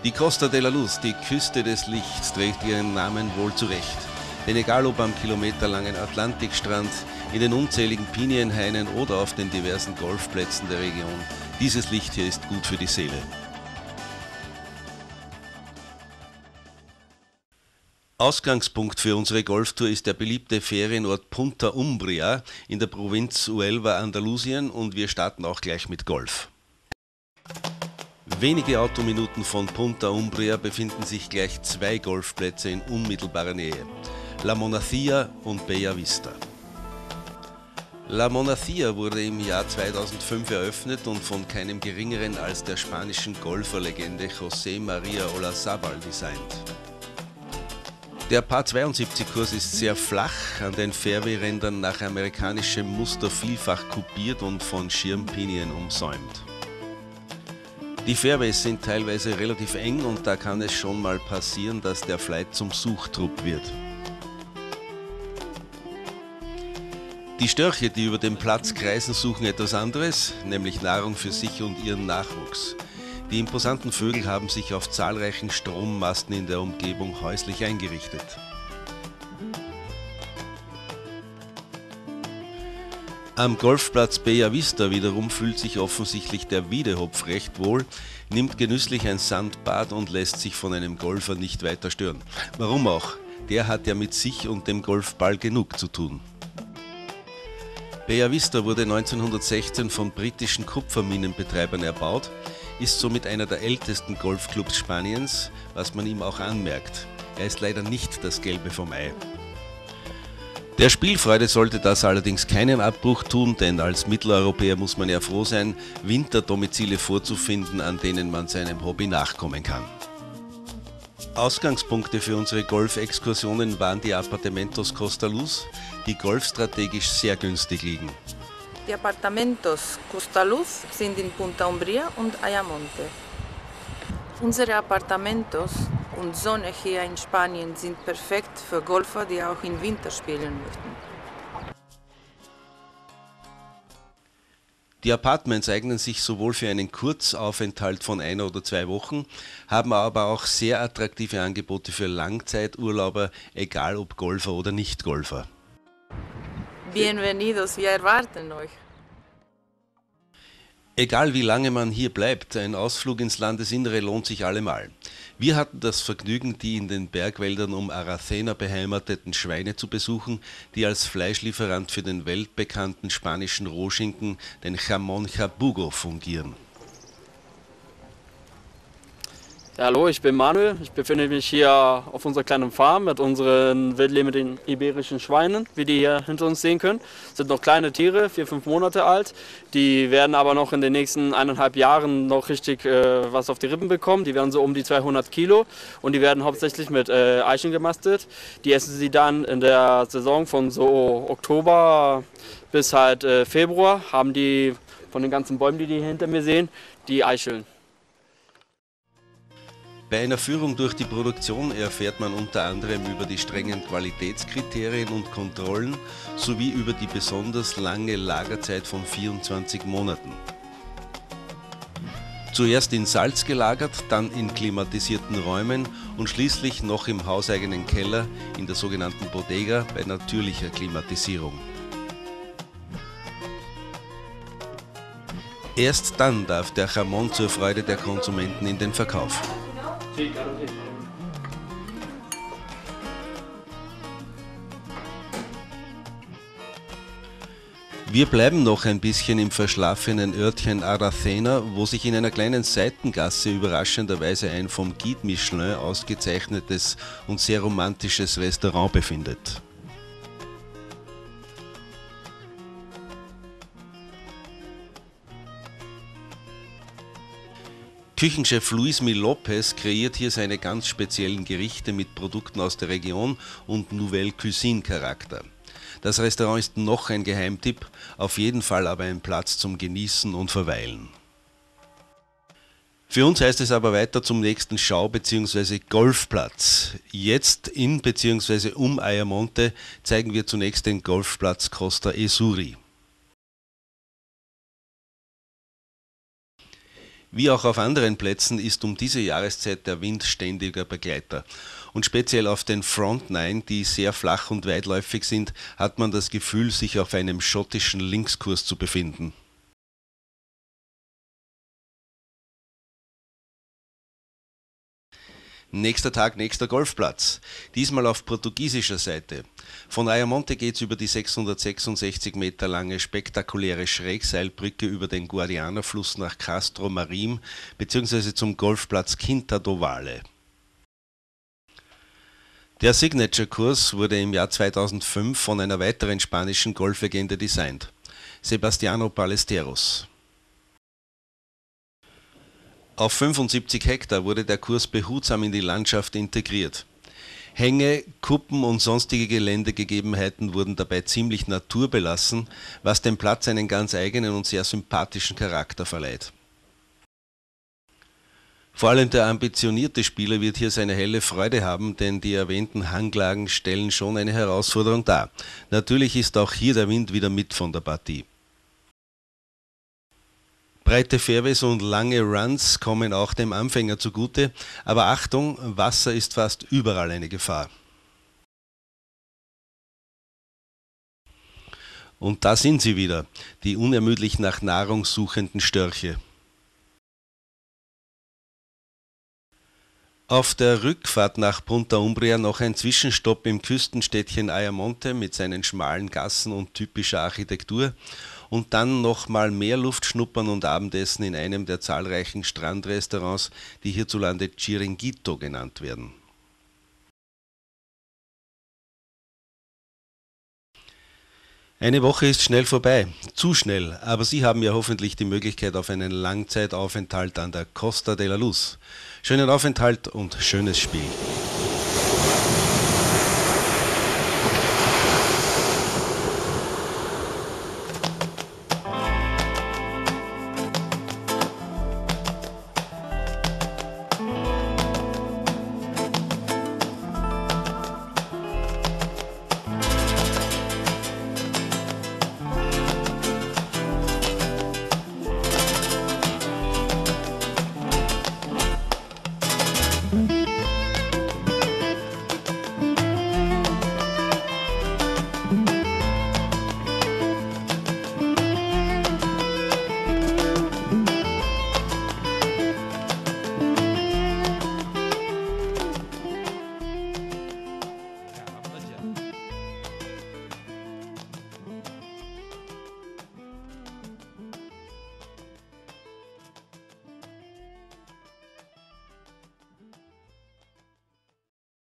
Die Costa de la Luz, die Küste des Lichts, trägt ihren Namen wohl zurecht. Denn egal ob am kilometerlangen Atlantikstrand, in den unzähligen Pinienhainen oder auf den diversen Golfplätzen der Region, dieses Licht hier ist gut für die Seele. Ausgangspunkt für unsere Golftour ist der beliebte Ferienort Punta Umbria in der Provinz Huelva, Andalusien, und wir starten auch gleich mit Golf. Wenige Autominuten von Punta Umbria befinden sich gleich zwei Golfplätze in unmittelbarer Nähe: La Monacía und Bella Vista. La Monacía wurde im Jahr 2005 eröffnet und von keinem geringeren als der spanischen Golferlegende José María Olazábal designt. Der Par 72 Kurs ist sehr flach, an den Fairway-Rändern nach amerikanischem Muster vielfach kupiert und von Schirmpinien umsäumt. Die Fairways sind teilweise relativ eng und da kann es schon mal passieren, dass der Flight zum Suchtrupp wird. Die Störche, die über den Platz kreisen, suchen etwas anderes, nämlich Nahrung für sich und ihren Nachwuchs. Die imposanten Vögel haben sich auf zahlreichen Strommasten in der Umgebung häuslich eingerichtet. Am Golfplatz Bella Vista wiederum fühlt sich offensichtlich der Wiedehopf recht wohl, nimmt genüsslich ein Sandbad und lässt sich von einem Golfer nicht weiter stören. Warum auch? Der hat ja mit sich und dem Golfball genug zu tun. Bella Vista wurde 1916 von britischen Kupferminenbetreibern erbaut, ist somit einer der ältesten Golfclubs Spaniens, was man ihm auch anmerkt. Er ist leider nicht das Gelbe vom Ei. Der Spielfreude sollte das allerdings keinen Abbruch tun, denn als Mitteleuropäer muss man ja froh sein, Winterdomizile vorzufinden, an denen man seinem Hobby nachkommen kann. Ausgangspunkte für unsere Golfexkursionen waren die Apartamentos Costa Luz, die golfstrategisch sehr günstig liegen. Die Apartamentos Costa Luz sind in Punta Umbria und Ayamonte. Unsere Apartamentos und Sonne hier in Spanien sind perfekt für Golfer, die auch im Winter spielen möchten. Die Apartments eignen sich sowohl für einen Kurzaufenthalt von 1 oder 2 Wochen, haben aber auch sehr attraktive Angebote für Langzeiturlauber, egal ob Golfer oder Nicht-Golfer. Bienvenidos, wir erwarten euch. Egal wie lange man hier bleibt, ein Ausflug ins Landesinnere lohnt sich allemal. Wir hatten das Vergnügen, die in den Bergwäldern um Aracena beheimateten Schweine zu besuchen, die als Fleischlieferant für den weltbekannten spanischen Rohschinken, den Jamón Jabugo, fungieren. Ja, hallo, ich bin Manuel. Ich befinde mich hier auf unserer kleinen Farm mit unseren wildlebenden iberischen Schweinen, wie die hier hinter uns sehen können. Das sind noch kleine Tiere, 4-5 Monate alt. Die werden aber noch in den nächsten 1,5 Jahren noch richtig was auf die Rippen bekommen. Die werden so um die 200 Kilo und die werden hauptsächlich mit Eicheln gemastet. Die essen sie dann in der Saison von so Oktober bis halt Februar, haben die von den ganzen Bäumen, die hier hinter mir sehen, die Eicheln. Bei einer Führung durch die Produktion erfährt man unter anderem über die strengen Qualitätskriterien und Kontrollen sowie über die besonders lange Lagerzeit von 24 Monaten. Zuerst in Salz gelagert, dann in klimatisierten Räumen und schließlich noch im hauseigenen Keller in der sogenannten Bodega bei natürlicher Klimatisierung. Erst dann darf der Jamón zur Freude der Konsumenten in den Verkauf. Wir bleiben noch ein bisschen im verschlafenen Örtchen Aracena, wo sich in einer kleinen Seitengasse überraschenderweise ein vom Guide Michelin ausgezeichnetes und sehr romantisches Restaurant befindet. Küchenchef Luismi Lopez kreiert hier seine ganz speziellen Gerichte mit Produkten aus der Region und Nouvelle Cuisine Charakter. Das Restaurant ist noch ein Geheimtipp, auf jeden Fall aber ein Platz zum Genießen und Verweilen. Für uns heißt es aber weiter zum nächsten Schau- bzw. Golfplatz. Jetzt in bzw. um Ayamonte zeigen wir zunächst den Golfplatz Costa Ezuri. Wie auch auf anderen Plätzen ist um diese Jahreszeit der Wind ständiger Begleiter. Und speziell auf den Front Nine, die sehr flach und weitläufig sind, hat man das Gefühl, sich auf einem schottischen Linkskurs zu befinden. Nächster Tag, nächster Golfplatz. Diesmal auf portugiesischer Seite. Von Ayamonte geht es über die 666 Meter lange spektakuläre Schrägseilbrücke über den Guadiana-Fluss nach Castro Marim bzw. zum Golfplatz Quinta do Vale. Der Signature-Kurs wurde im Jahr 2005 von einer weiteren spanischen Golflegende designt, Sebastiano Ballesteros. Auf 75 Hektar wurde der Kurs behutsam in die Landschaft integriert. Hänge, Kuppen und sonstige Geländegegebenheiten wurden dabei ziemlich naturbelassen, was dem Platz einen ganz eigenen und sehr sympathischen Charakter verleiht. Vor allem der ambitionierte Spieler wird hier seine helle Freude haben, denn die erwähnten Hanglagen stellen schon eine Herausforderung dar. Natürlich ist auch hier der Wind wieder mit von der Partie. Breite Fairways und lange Runs kommen auch dem Anfänger zugute, aber Achtung, Wasser ist fast überall eine Gefahr. Und da sind sie wieder, die unermüdlich nach Nahrung suchenden Störche. Auf der Rückfahrt nach Punta Umbria noch ein Zwischenstopp im Küstenstädtchen Ayamonte mit seinen schmalen Gassen und typischer Architektur und dann nochmal mehr Luft schnuppern und Abendessen in einem der zahlreichen Strandrestaurants, die hierzulande Chiringuito genannt werden. Eine Woche ist schnell vorbei, zu schnell, aber Sie haben ja hoffentlich die Möglichkeit auf einen Langzeitaufenthalt an der Costa de la Luz. Schönen Aufenthalt und schönes Spiel.